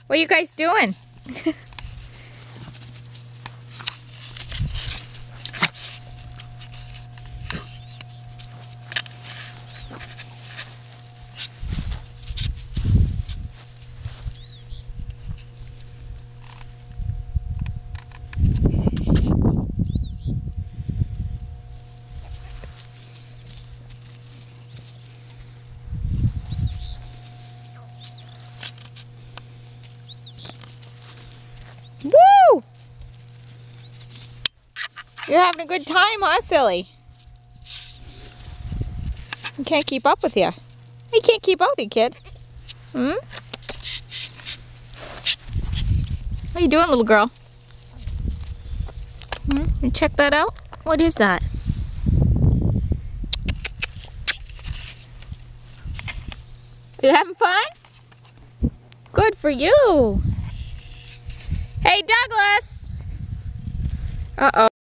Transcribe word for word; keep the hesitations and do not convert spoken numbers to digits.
What are you guys doing? Woo! You're having a good time, huh, silly? I can't keep up with you. I can't keep up with you, kid. Hmm? What are you doing, little girl? Hmm? You check that out? What is that? You having fun? Good for you. Hey, Douglas! Uh-oh.